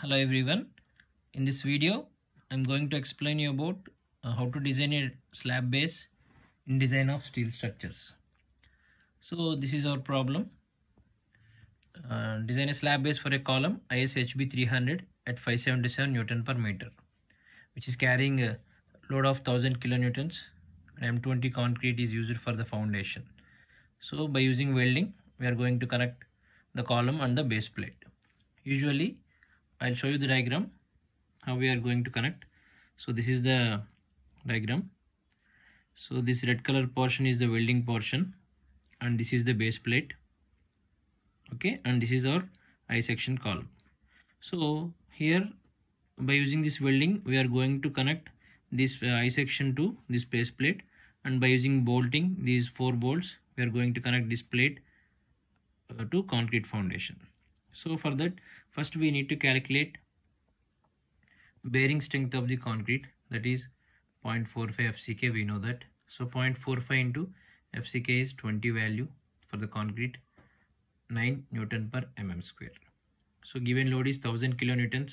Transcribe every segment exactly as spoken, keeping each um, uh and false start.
Hello everyone. In this video I'm going to explain you about uh, how to design a slab base in design of steel structures. So this is our problem. Uh, design a slab base for a column I S H B three hundred at five seventy-seven Newton per meter, which is carrying a load of one thousand kilonewtons, and M twenty concrete is used for the foundation. So by using welding we are going to connect the column and the base plate. Usually I'll show you the diagram how we are going to connect. So this is the diagram. So this red color portion is the welding portion and this is the base plate, okay, and this is our I section column. So here by using this welding we are going to connect this uh, I section to this base plate, and by using bolting these four bolts we are going to connect this plate uh, to concrete foundation. So for that, first we need to calculate bearing strength of the concrete, that is zero point four five F C K. We know that. So zero point four five into F C K is twenty value for the concrete, nine Newton per mm square. So given load is one thousand kilonewtons,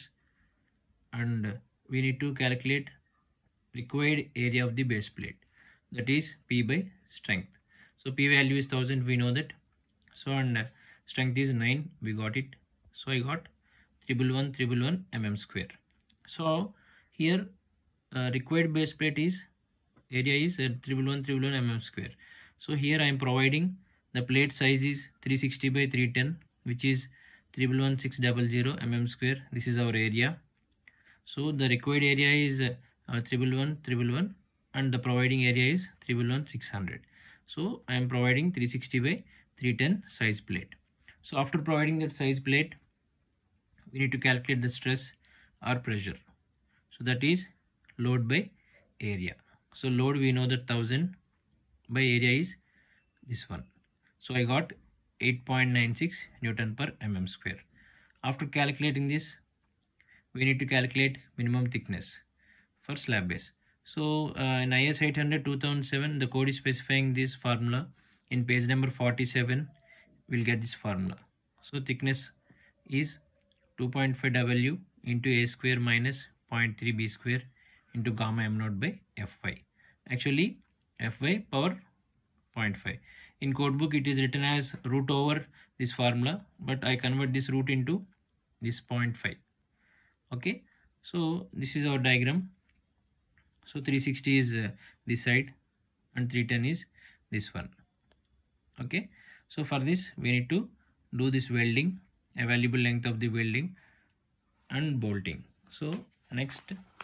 and we need to calculate required area of the base plate, that is P by strength. So P value is one thousand, we know that. So and strength is nine, we got it. So I got triple one triple one mm square. So here uh, required base plate is area is uh, triple one triple one mm square. So here I am providing the plate size is three sixty by three ten, which is triple one six hundred mm square. This is our area. So the required area is uh, triple one triple one, and the providing area is triple one six hundred. So I am providing three sixty by three ten size plate. So after providing that size plate, we need to calculate the stress or pressure. So that is load by area. So load we know that one thousand by area is this one. So I got eight point nine six Newton per mm square. After calculating this, we need to calculate minimum thickness for slab base. So uh, in I S eight hundred two thousand seven, the code is specifying this formula. In page number forty-seven, we'll get this formula. So thickness is two point five W into A square minus zero point three B square into gamma m naught by Fy. Actually Fy power zero point five. In codebook it is written as root over this formula, but I convert this root into this zero point five. Okay, so this is our diagram. So three sixty is uh, this side and three ten is this one. Okay, so for this we need to do this welding, available length of the welding and bolting. So next,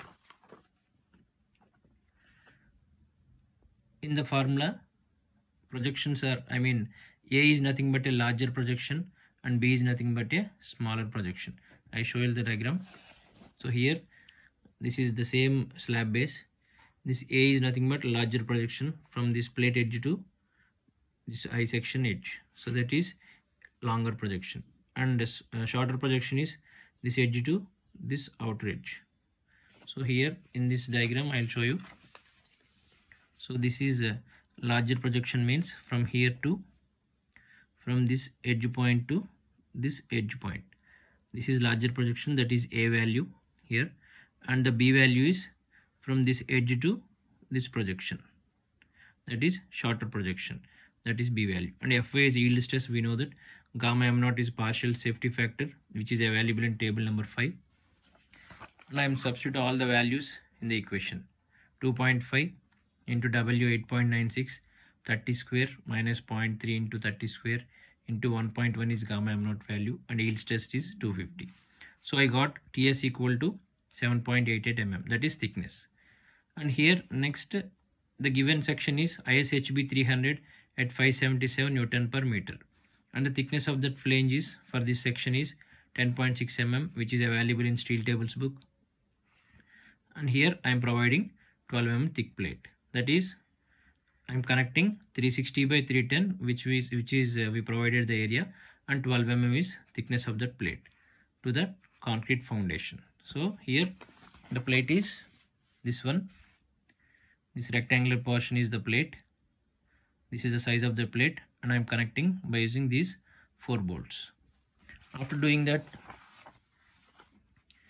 in the formula, projections are, I mean A is nothing but a larger projection and B is nothing but a smaller projection. I show you the diagram. So here this is the same slab base. This A is nothing but larger projection from this plate edge to this I section edge. So that is longer projection, and this uh, shorter projection is this edge to this outer edge. So here in this diagram I'll show you. So this is a larger projection, means from here to, from this edge point to this edge point. This is larger projection, that is A value here, and the B value is from this edge to this projection, that is shorter projection, that is B value. And Fy is yield stress. We know that gamma m naught is partial safety factor, which is available in table number five. And I am substitute all the values in the equation. Two point five into W eight point nine six, thirty square minus zero point three into thirty square into one point one is gamma m naught value, and yield stress is two fifty. So I got T S equal to seven point eight eight millimeters, that is thickness. And here next, the given section is I S H B three hundred at five seventy-seven Newton per meter, and the thickness of that flange is for this section is ten point six millimeters, which is available in steel tables book. And here I am providing twelve millimeter thick plate, that is I am connecting three sixty by three ten, which is which is uh, we provided the area, and twelve millimeters is thickness of that plate to the concrete foundation. So here the plate is this one. This rectangular portion is the plate. This is the size of the plate, and I am connecting by using these four bolts. After doing that,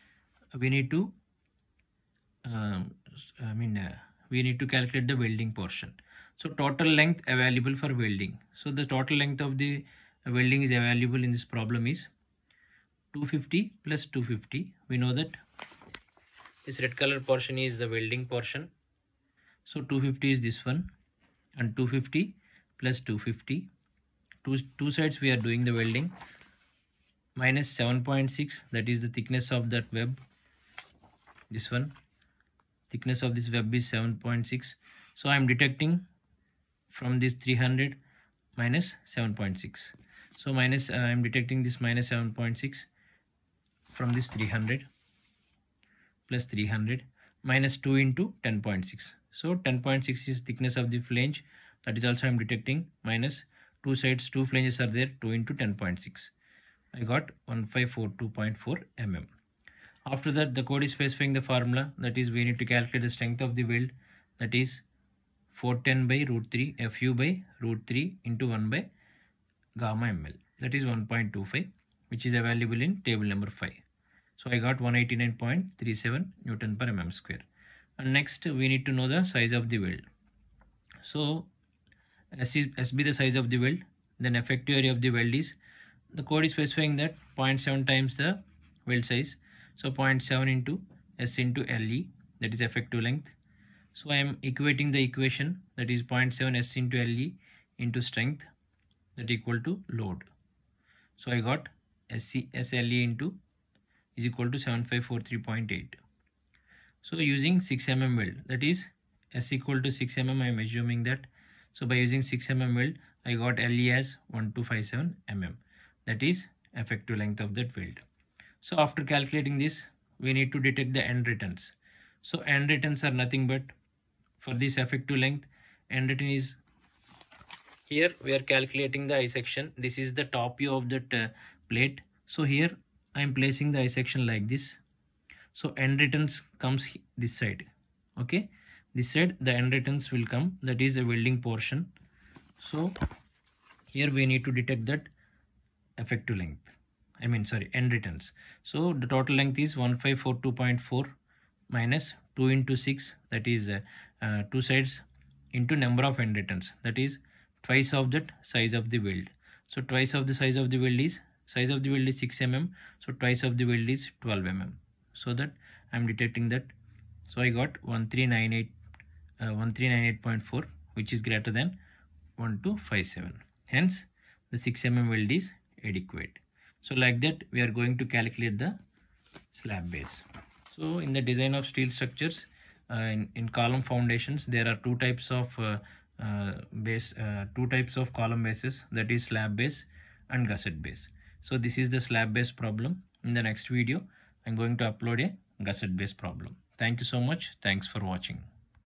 we need to um, I mean uh, we need to calculate the welding portion. So total length available for welding. So the total length of the welding is available in this problem is two fifty plus two fifty. We know that this red color portion is the welding portion. So two fifty is this one, and two fifty plus two fifty. Two, two sides we are doing the welding. Minus seven point six, that is the thickness of that web. This one, thickness of this web is seven point six. So I am detecting from this three hundred minus seven point six. So minus uh, I am detecting this minus seven point six from this three hundred plus three hundred minus two into ten point six. So ten point six is thickness of the flange. That is also I am detecting minus two sides, two flanges are there, two into ten point six. I got one five four two point four millimeters. After that, the code is specifying the formula, that is we need to calculate the strength of the weld, that is four ten by root three Fu by root three into one by gamma ml, that is one point two five, which is available in table number five. So I got one eighty-nine point three seven Newton per mm square. And next we need to know the size of the weld. So as is as be the size of the weld, then effective area of the weld is, the code is specifying that zero point seven times the weld size. So zero point seven into S into Le, that is effective length. So I am equating the equation, that is zero point seven S into Le into strength, that equal to load. So I got S C, S L E into is equal to seven five four three point eight. So using six millimeter weld, that is S equal to six millimeter, I am assuming that. So by using six millimeter weld, I got Le as one two five seven millimeters. That is effective length of that weld. So after calculating this, we need to detect the end returns. So end returns are nothing but, for this effective length, end return is, here we are calculating the I section. This is the top view of that uh, plate. So here I am placing the I section like this. So end returns comes this side. Okay, this side the end returns will come, that is the welding portion. So here we need to detect that effective length, I mean sorry end returns. So the total length is one five four two point four minus two into six, that is uh, uh, two sides into number of end returns, that is twice of that size of the weld. So twice of the size of the weld is, size of the weld is six millimeters, so twice of the weld is twelve millimeters. So that I am detecting that. So I got one three nine eight uh, one three nine eight point four, which is greater than one two five seven. Hence the six millimeter weld is adequate. So like that we are going to calculate the slab base. So in the design of steel structures, uh, in, in column foundations, there are two types of uh, uh, base, uh, two types of column bases, that is slab base and gusset base. So this is the slab base problem. In the next video, I am going to upload a gusset base problem. Thank you so much. Thanks for watching.